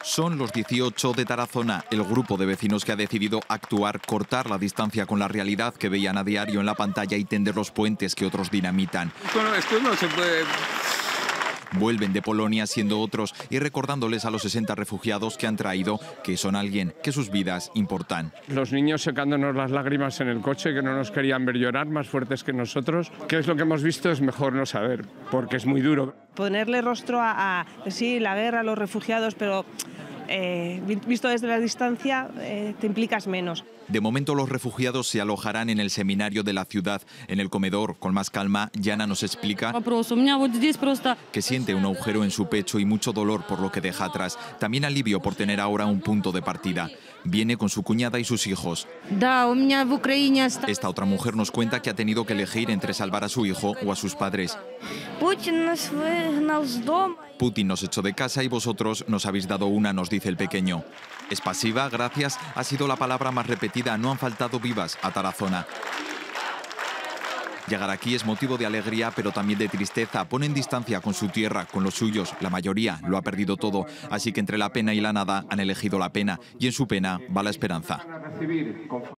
Son los 18 de Tarazona, el grupo de vecinos que ha decidido actuar, cortar la distancia con la realidad que veían a diario en la pantalla y tender los puentes que otros dinamitan. Esto no se puede. Vuelven de Polonia siendo otros y recordándoles a los 60 refugiados que han traído que son alguien que sus vidas importan. Los niños secándonos las lágrimas en el coche, que no nos querían ver llorar, más fuertes que nosotros. ¿Qué es lo que hemos visto? Es mejor no saber, porque es muy duro. Ponerle rostro a sí, la guerra, a los refugiados, pero visto desde la distancia te implicas menos. De momento los refugiados se alojarán en el seminario de la ciudad. En el comedor, con más calma, Yana nos explica que siente un agujero en su pecho y mucho dolor por lo que deja atrás. También alivio por tener ahora un punto de partida. Viene con su cuñada y sus hijos. Esta otra mujer nos cuenta que ha tenido que elegir entre salvar a su hijo o a sus padres. Putin nos echó de casa y vosotros nos habéis dado una, nos dice el pequeño. Es pasiva, gracias, ha sido la palabra más repetida. No han faltado vivas a Tarazona. Llegar aquí es motivo de alegría, pero también de tristeza. Pone en distancia con su tierra, con los suyos. La mayoría lo ha perdido todo. Así que entre la pena y la nada han elegido la pena. Y en su pena va la esperanza.